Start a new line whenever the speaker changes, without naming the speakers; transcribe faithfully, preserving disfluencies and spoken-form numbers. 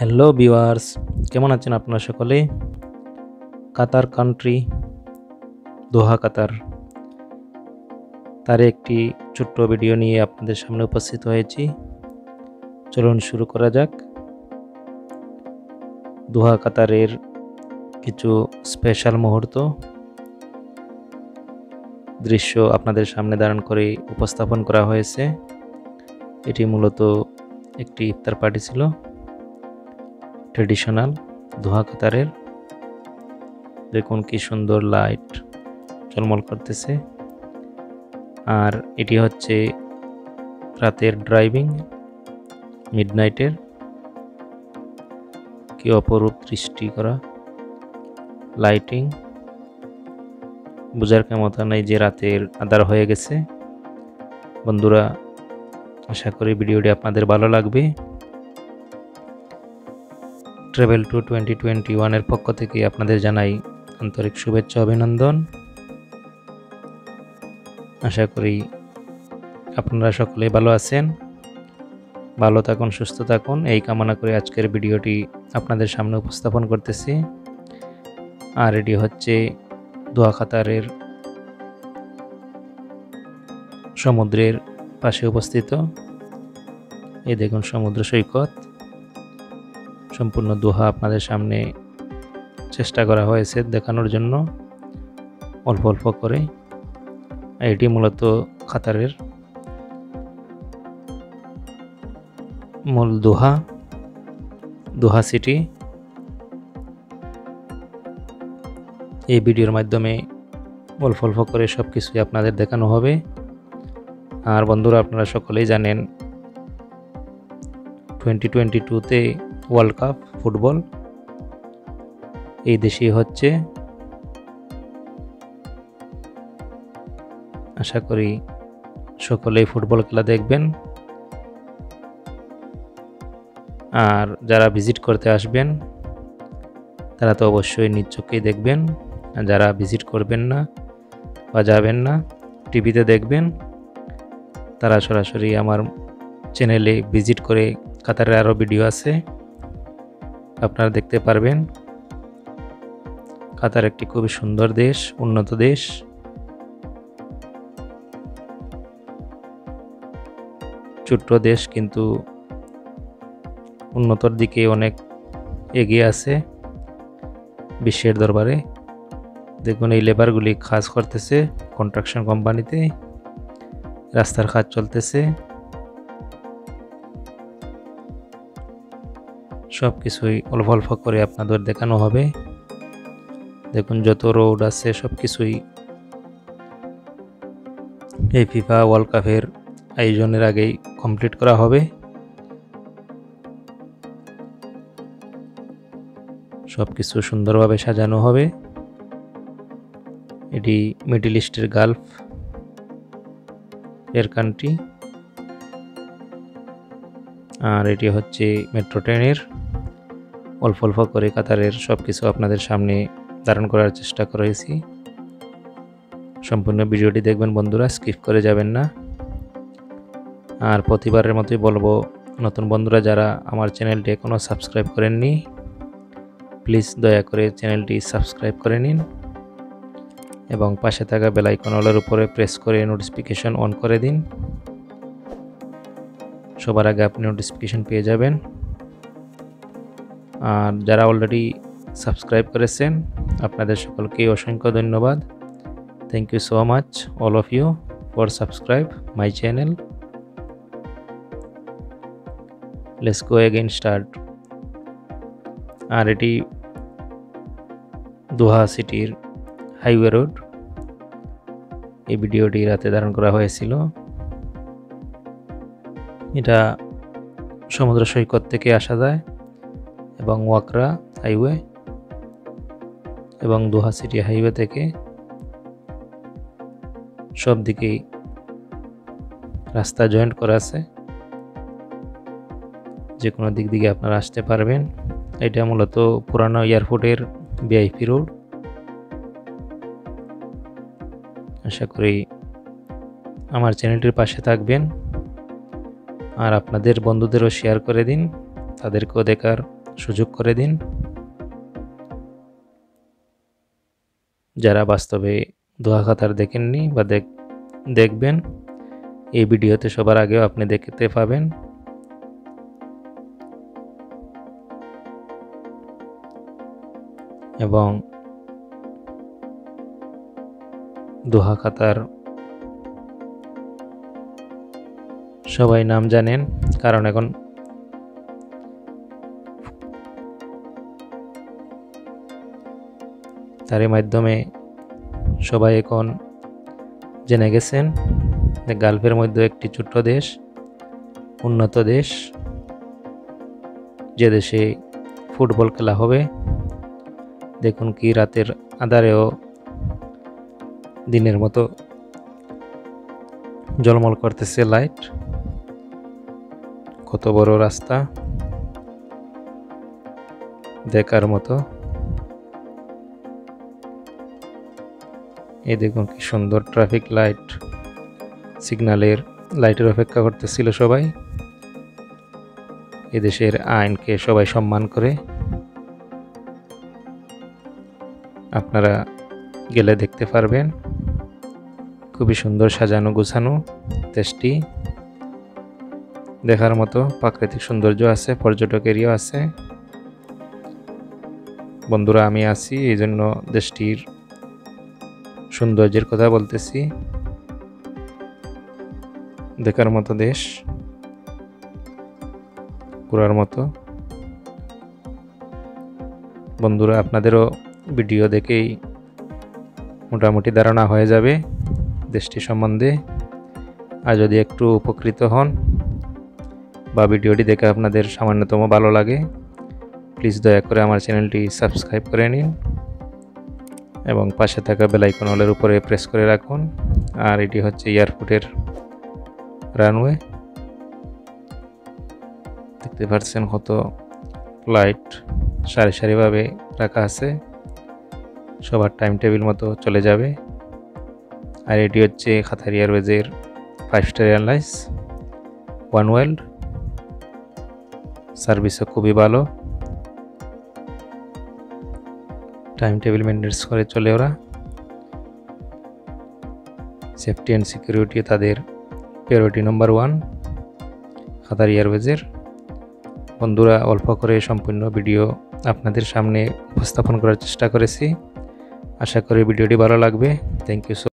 Hello viewers, কেমন আছেন আপনারা সকলে? কাতার কান্ট্রি, দোহা কাতার, তার একটি ছোট্ট ভিডিও নিয়ে আপনাদের সামনে উপস্থিত হয়েছি। চলুন শুরু করা যাক। দোহা কাতারের কিছু স্পেশাল মুহূর্ত দৃশ্য আপনাদের সামনে ধারণ করে উপস্থাপন করা হয়েছে। এটি মূলত একটি ইফতার পার্টি ছিল, ট্রেডিশনাল দোহা কাতারের। দেখুন কি সুন্দর লাইট ঝলমল করতেছে। আর এটি হচ্ছে রাতের ড্রাইভিং, মিডনাইটের। কি অপরূপ দৃষ্টি করা লাইটিং, বোঝার ক্ষমতা নেই যে রাতের আঁধার হয়ে গেছে। বন্ধুরা, আশা করি ভিডিওটি আপনাদের ভালো লাগবে। ট্রাভেল টু টোয়েন্টি টোয়েন্টি ওয়ানের পক্ষ থেকে আপনাদের জানাই আন্তরিক শুভেচ্ছা অভিনন্দন। আশা করি আপনারা সকলেই ভালো আছেন, ভালো থাকুন, সুস্থ থাকুন, এই কামনা করে আজকের ভিডিওটি আপনাদের সামনে উপস্থাপন করতেছি। আর এটি হচ্ছে দোহা কাতারের সমুদ্রের পাশে অবস্থিত। এই দেখুন সমুদ্র সৈকত, সম্পূর্ণ দোহা আপনাদের সামনে চেষ্টা করা হয়েছে দেখানোর জন্য অল্প অল্প করে। এটি মূলত কাতারের মূল দোহা, দোহা সিটি। এই ভিডিওর মাধ্যমে অল্প অল্প করে সব কিছুই আপনাদের দেখানো হবে। আর বন্ধুরা, আপনারা সকলেই জানেন টোয়েন্টি টোয়েন্টি টুতে ওয়ার্ল্ড কাপ ফুটবল এই দেশেই হচ্ছে। আশা করি সকলেই ফুটবল খেলা দেখবেন। আর যারা ভিজিট করতে আসবেন তারা তো অবশ্যই নিজ চোখেই দেখবেন। আর যারা ভিজিট করবেন না বা যাবেন না, টিভিতে দেখবেন, তারা সরাসরি আমার চ্যানেলে ভিজিট করে কাতারের আরও ভিডিও আছে, আপনারা দেখতে পারবেন। কাতার একটি খুবই সুন্দর দেশ, উন্নত দেশ। ছোট্ট দেশ কিন্তু উন্নতর দিকে অনেক এগিয়ে আছে বিশ্বের দরবারে। দেখুন এই লেবারগুলি কাজ করতেছে কনস্ট্রাকশন কোম্পানিতে, রাস্তার কাজ চলতেছে। সব কিছুই অল্প অল্প করে আপনাদের দেখানো হবে। দেখুন যত রোড আছে সব কিছুই এই ফিফা ওয়ার্ল্ড কাপের আয়োজনের আগেই কমপ্লিট করা হবে। সব কিছু সুন্দরভাবে সাজানো হবে। এটি মিডল ইস্টের গালফ এর কান্ট্রি। আর এটি হচ্ছে মেট্রো ট্রেনের। অল্প অল্প করে কাতারের সব কিছু আপনাদের সামনে ধারণ করার চেষ্টা করেছি। সম্পূর্ণ ভিডিওটি দেখবেন বন্ধুরা, স্কিপ করে যাবেন না। আর প্রতিবারের মতোই বলবো, নতুন বন্ধুরা যারা আমার চ্যানেলটি এখনও সাবস্ক্রাইব করেননি, প্লিজ দয়া করে চ্যানেলটি সাবস্ক্রাইব করে নিন এবং পাশে থাকা বেল আইকন অলের উপরে প্রেস করে নোটিফিকেশন অন করে দিন। সবার আগে আপনি নোটিফিকেশন পেয়ে যাবেন। আর যারা অলরেডি সাবস্ক্রাইব করেছেন আপনাদের সকলকে অসংখ্য ধন্যবাদ। Thank you so much all of you for subscribe my channel. Let's go again start. আর এটি দোহা সিটির হাইওয়ে রোড। এই ভিডিওটি রাতে ধারণ করা হয়েছিল। এটা সমুদ্র সৈকত থেকে আসা যায় এবং ওয়াকরা হাইওয়ে এবং দোহা সিটি হাইওয়ে থেকে সব দিকেই রাস্তা জয়েন্ট করা আছে, যে কোনো দিক দিকে আপনারা আসতে পারবেন। এটা মূলত পুরানো এয়ারপোর্টের ভিআইপি রোড। আশা করি আমার চ্যানেলটির পাশে থাকবেন আর আপনাদের বন্ধুদেরও শেয়ার করে দিন, তাদেরকেও দেখার সুযোগ করে দিন। যারা বাস্তবে দোহা কাতার দেখেননি বা দেখবেন, এই ভিডিওতে সবার আগেও আপনি দেখতে পাবেন। এবং দোহা কাতার সবাই নাম জানেন, কারণ এখন তারই মাধ্যমে সবাই এখন জেনে গেছেন যে গালফের মধ্যে একটি ছোট্ট দেশ, উন্নত দেশ, যে দেশে ফুটবল খেলা হবে। দেখুন কি রাতের আঁধারেও দিনের মতো ঝলমল করতেছে লাইট। কত বড় রাস্তা, দেখার মতো। এই দেখুন কি সুন্দর ট্রাফিক লাইট, সিগন্যালের লাইটের অপেক্ষা করতেছিল সবাই। এদেশের আইনকে সবাই সম্মান করে। আপনারা গেলে দেখতে পারবেন, খুবই সুন্দর সাজানো গোছানো দেশটি, দেখার মতো প্রাকৃতিক সৌন্দর্য আছে, পর্যটক এরিয়া আছে। বন্ধুরা, আমি আছি এই জন্য দেশটির সৌন্দর্যের কথা বলতেছি। দেখার মতো দেশ, ঘোরার মতো। বন্ধুরা, আপনাদেরও ভিডিও দেখেই মোটামুটি ধারণা হয়ে যাবে দেশটি সম্বন্ধে। আর যদি একটু উপকৃত হন বা ভিডিওটি দেখে আপনাদের সামান্যতম ভালো লাগে, প্লিজ দয়া করে আমার চ্যানেলটি সাবস্ক্রাইব করে নিন এবং পাশে থাকা বেল আইকন অলের উপরে প্রেস করে রাখুন। আর এটি হচ্ছে এয়ারপোর্টের রানওয়ে। দেখতে পাচ্ছেন কত ফ্লাইট সারি সারিভাবে রাখা আছে, সবার টাইম টেবিল মতো চলে যাবে। আর এটি হচ্ছে কাতার এয়ারওয়েজের five star airlines one world. সার্ভিসও খুবই ভালো, টাইম টেবিল মেনটেন্স করে চলে ওরা। সেফটি অ্যান্ড সিকিউরিটি তাদের প্রায়োরিটি নাম্বার ওয়ান কাতার এয়ারওয়েজের। বন্ধুরা, অল্প করে সম্পূর্ণ ভিডিও আপনাদের সামনে উপস্থাপন করার চেষ্টা করেছি। আশা করি ভিডিওটি ভালো লাগবে। Thank you so